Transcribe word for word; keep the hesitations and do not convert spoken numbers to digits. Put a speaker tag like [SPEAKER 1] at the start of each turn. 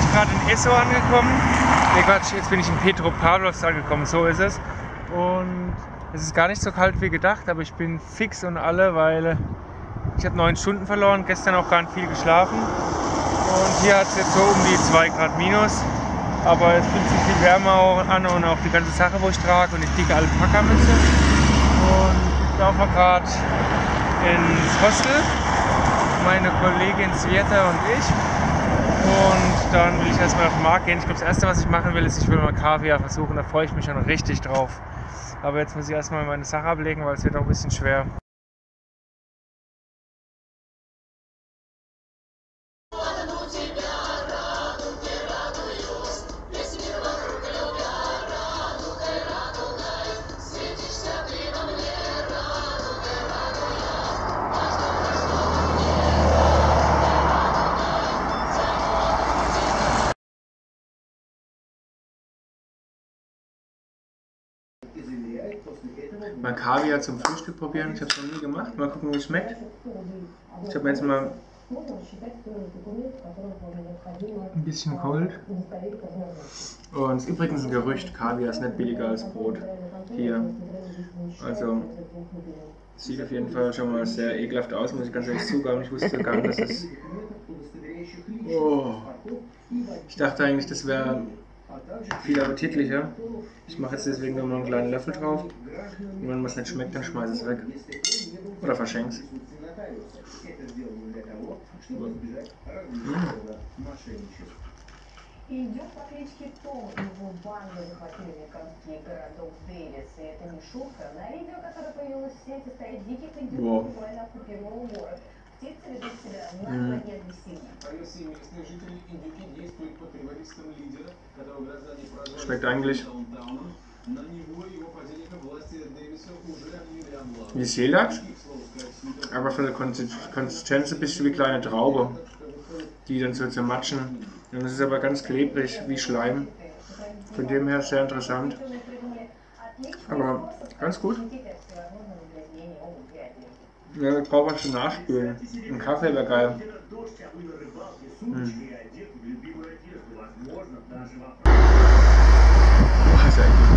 [SPEAKER 1] gerade in Esso angekommen. Nee, Quatsch, jetzt bin ich in Petropavlovsk angekommen, so ist es. Und es ist gar nicht so kalt wie gedacht, aber ich bin fix und alle, weil ich habe neun Stunden verloren, gestern auch gar nicht viel geschlafen. Und hier hat es jetzt so um die zwei Grad minus. Aber es fühlt sich viel wärmer auch an und auch die ganze Sache, wo ich trage und die dicke Alpaka-Mütze. Und ich laufe gerade ins Hostel, meine Kollegin Sveta und ich. Und dann will ich erstmal auf den Markt gehen. Ich glaube, das erste, was ich machen will, ist, ich will mal Kaviar versuchen. Da freue ich mich schon richtig drauf. Aber jetzt muss ich erstmal meine Sache ablegen, weil es wird auch ein bisschen schwer. Mal Kaviar zum Frühstück probieren. Ich habe es noch nie gemacht. Mal gucken, wie es schmeckt. Ich habe jetzt mal ein bisschen Cold. Und es ist übrigens ein Gerücht, Kaviar ist nicht billiger als Brot hier. Also sieht auf jeden Fall schon mal sehr ekelhaft aus, muss ich ganz ehrlich zugeben. Ich wusste gar nicht, dass es... Oh. Ich dachte eigentlich, das wäre viel appetitlicher. Ich mache jetzt deswegen nur noch einen kleinen Löffel drauf. Und wenn es nicht schmeckt, dann schmeiße ich es weg. Oder verschenke es.
[SPEAKER 2] Идет по кличке Том. Его банды захватили американские городок Дэвис. И это не шутка. На видео, которое появилось в сети, стоит диких индюков, буквально оккупировал город. Птицы ведут себя нагло и агрессивно. По версии местных жителей, индюки действуют под предводительством лидера, которого граждане прозвали
[SPEAKER 1] Schmeckt eigentlich
[SPEAKER 2] на него и его противника власти Дэвиса уже объявили облаву.
[SPEAKER 1] wie Seelachs, aber von der Konsistenz ein bisschen wie kleine Traube, die dann so zermatschen. Und es ist aber ganz klebrig wie Schleim. Von dem her sehr interessant. Aber ganz gut. Ja, ich brauche was zum Nachspülen. Ein Kaffee wäre geil. Hm. Boah, ist ja eklig.